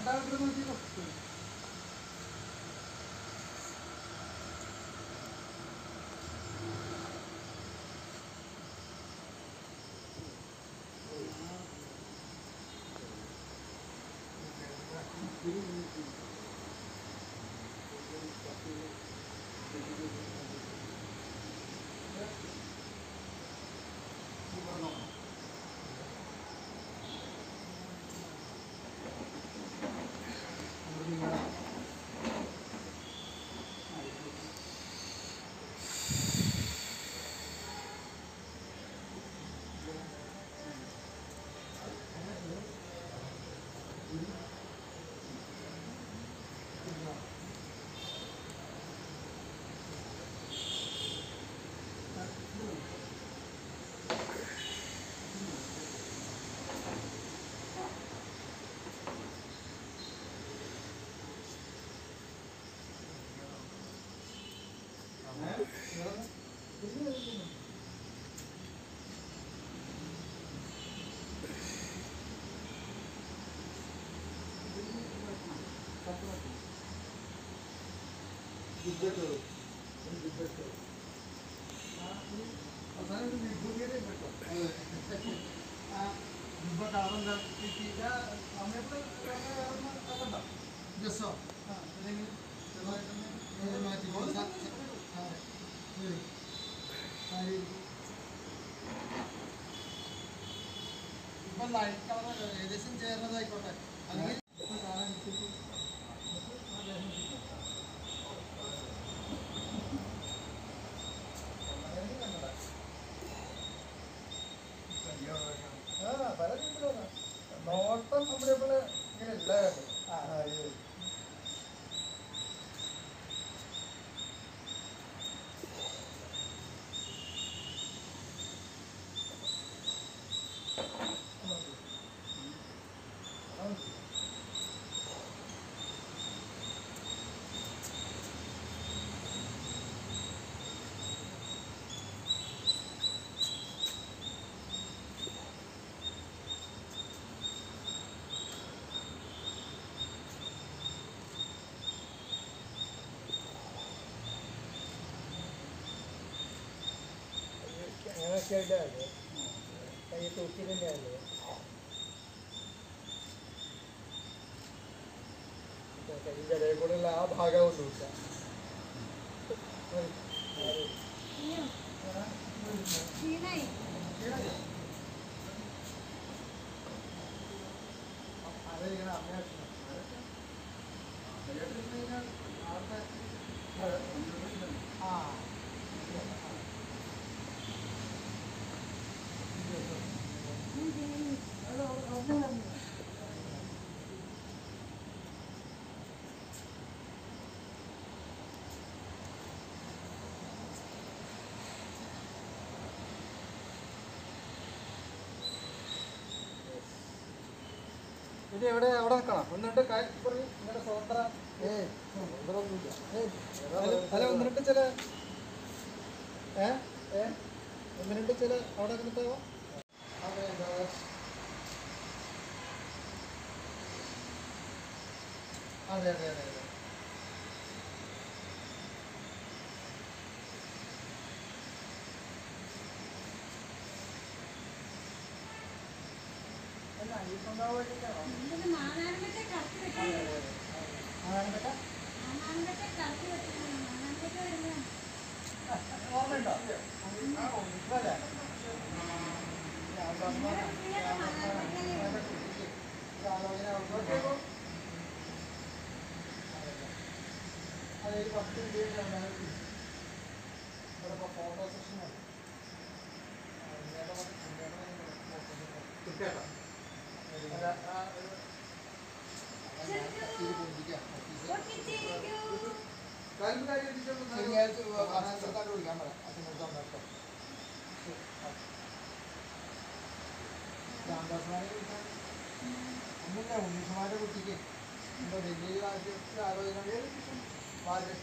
Light colour ഏകദേശം ചേർന്നതായിക്കോട്ടെ അല്ലെങ്കിൽ നോട്ടം നമ്മുടെ പോലെ ഇങ്ങനെ ഇല്ലായിരുന്നു. അങ്ങനെയൊക്കെ ആയിട്ടല്ലേ കൈ തൂക്കി തന്നെയല്ലേ കൈൻ്റെ ഇടയിൽ കൂടെയുള്ള ആ ഭാഗം കൊണ്ട് വിട്ടാ അതിങ്ങനെ അമ്മയായിട്ട് ആ ഇത് എവിടെ അവിടെ നിൽക്കണം ഒന്നിട്ട് നിങ്ങളുടെ സ്വതന്ത്ര അല്ല ഒന്നിട്ട് ചില ഒന്നിട്ട് ചില അവിടെ നിന്നിട്ടോ അതെ അതെ അതെ അതെ അതെ ഓർമ്മയുണ്ടോ അതൊരു 10 മിനിറ്റ് ഇവിടെ ഫോട്ടോ സെഷൻ ഒന്നുമില്ല ഉണ്ണീഷുമാരുടെ കുട്ടിക്ക് എന്തോ ഡൽഹി രാജ്യത്തിൽ ആലോചന വാല്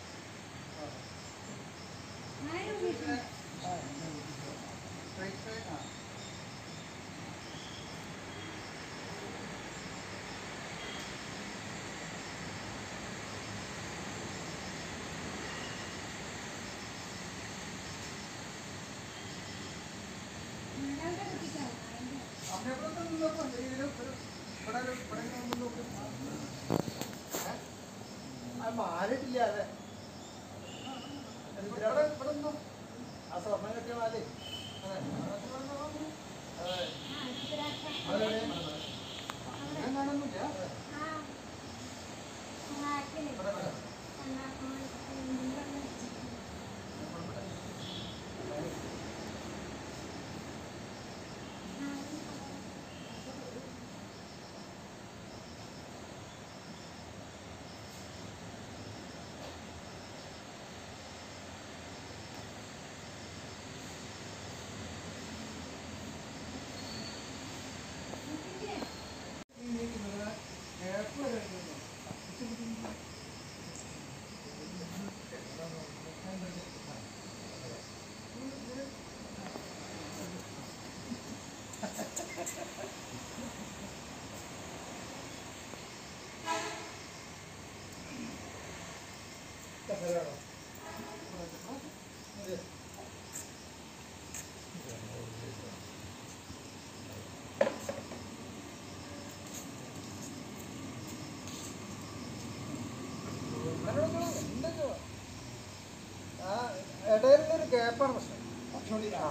മാറിയിട്ടില്ല അതെ ആ സ്വർണ്ണം കെട്ടിയ മാലേ അതെ ഞാൻ കാണുന്നില്ല ഇടയിലൊരു ഗ്യാപ്പാണ് പ്രശ്നം. ആ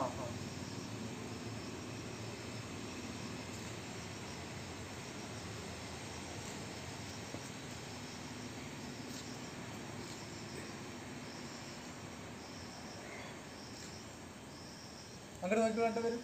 അങ്ങോട്ട് നോക്കി വേണ്ട വരും.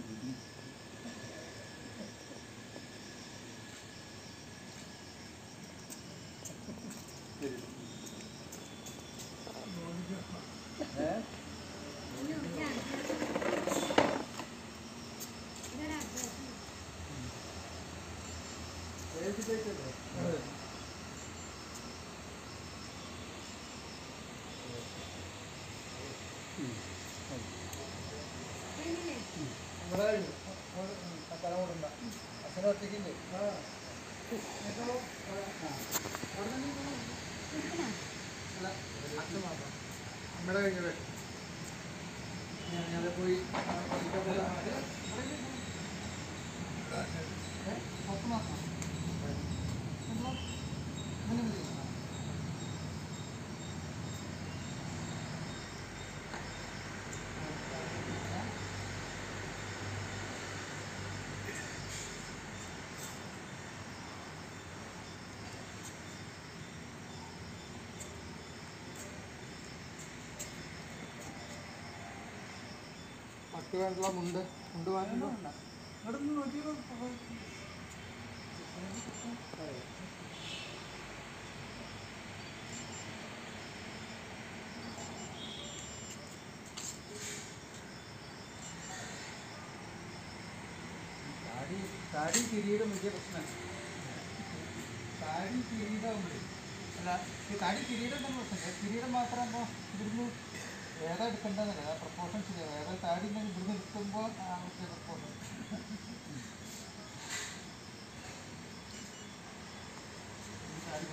അച്ഛനെ ഒറ്റയ്ക്കില്ലേ? നമ്മുടെ കഴിഞ്ഞത് ഞാൻ പോയി പട്ട് വേണ്ട മുണ്ട് വാങ്ങിയോ? ഇവിടെ നിന്ന് നോക്കിയോ? താടി കിരീടം വലിയ പ്രശ്നമാണ്. താടി കിരീടം അല്ല, താടി കിരീടം തന്നെ പ്രശ്നമില്ല. കിരീടം മാത്രമാകുമ്പോൾ ഇവിടുന്ന് ഏതാ എടുക്കേണ്ടതല്ല, ആ പ്രപ്പോർഷൻ ശരിയാവും. ഏതാ താടി ഇവിടുന്ന് എടുക്കുമ്പോൾ ആ പ്രത്യേക പ്രപ്പോർഷൻ. താടി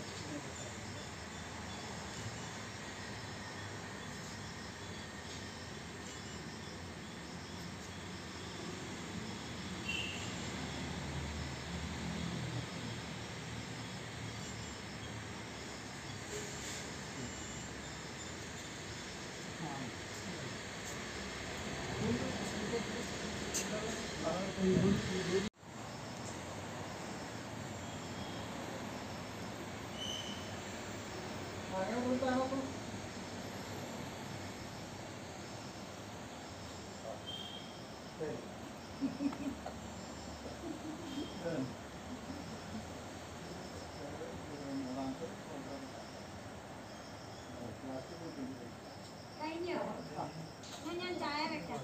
ഞാൻ ചായ വെക്കാം.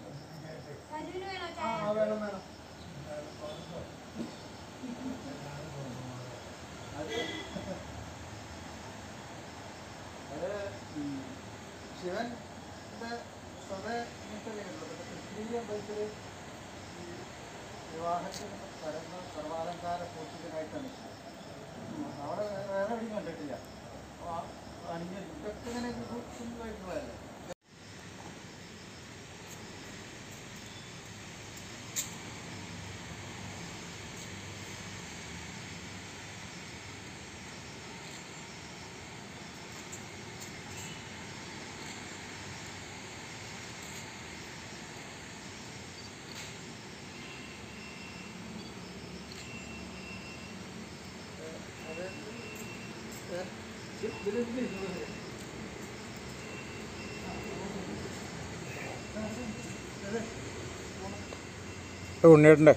വേണം വേണം. അത് ശിവന്റെ സ്വതേ ക്രിസ്തീയ ബൈക്കിൽ വിവാഹത്തിന് വരുന്ന സർവാലങ്കാര പൂർത്തിനായിട്ടാണ് അവിടെ വേറെ എവിടെയും കണ്ടിട്ടില്ല. അണിഞ്ഞ ഇതൊക്കെ ഇങ്ങനെ സിമ്പിളായിട്ടുള്ളതല്ലേ. ഉണ്ണിയേട്ടൻ്റെ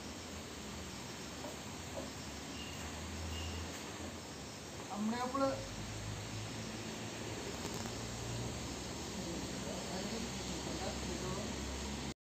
അമ്മയപ്പോൾ